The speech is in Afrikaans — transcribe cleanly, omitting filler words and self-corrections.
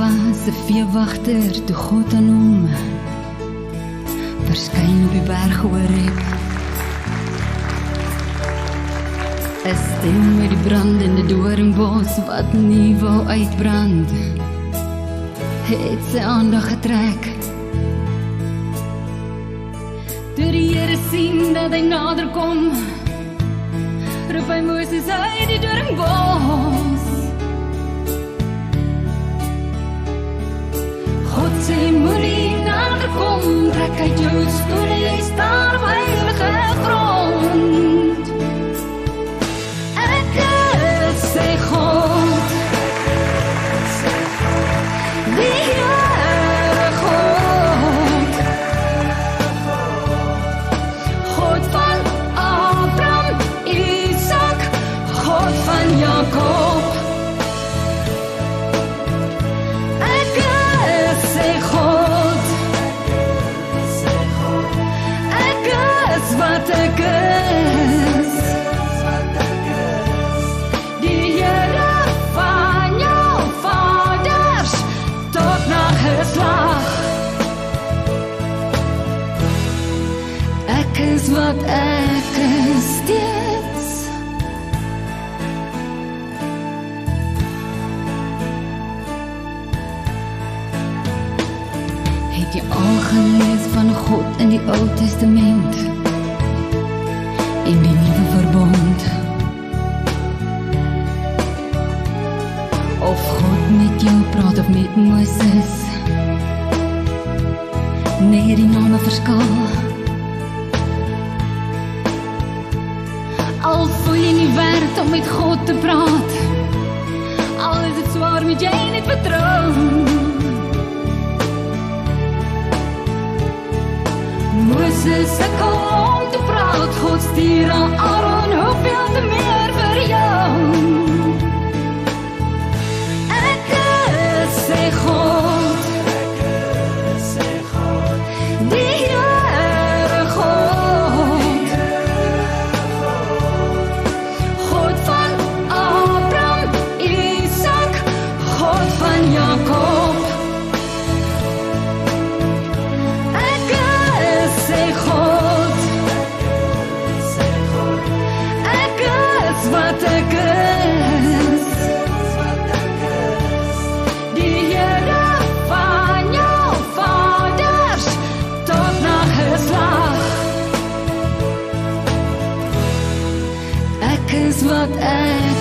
was 'n veewagter toe God aan hom verskyn op die berg Horeb. 'n stem met die brandende doringbos wat nie wou uitbrand, het sy aandag getrek. Toe die Here sien dat hy nader kom, roep hy Moses uit die doringbos. God sê moenie nader kom, trek uit jou stoel, jy staan op heilige grond. Ek sê God, die Here God, God van Abraham, Isaac, God van Jakob. Ek sê God, ek is wat ek is. Die Here van jou vaders tot na geslag. Ek is wat ek is steeds. Het jy al gelees van God in die Ou Testament en die Nuwe Verbond? Of God met jou praat of met Moses? Nee, die name verskil. Al voel jy nie werd om met God te praat, al is het zwaar met jy net vertrou. Moses sukkel om te praat, God stuur aan Aaron, hoeveel te meer vir jou. Ek sê God, die Here God, God van Abraham, Isaac, God van Jakob. Ek sê God, ek is wat ek is. Die Here van jou vaders tot na geslag. Ek is wat ek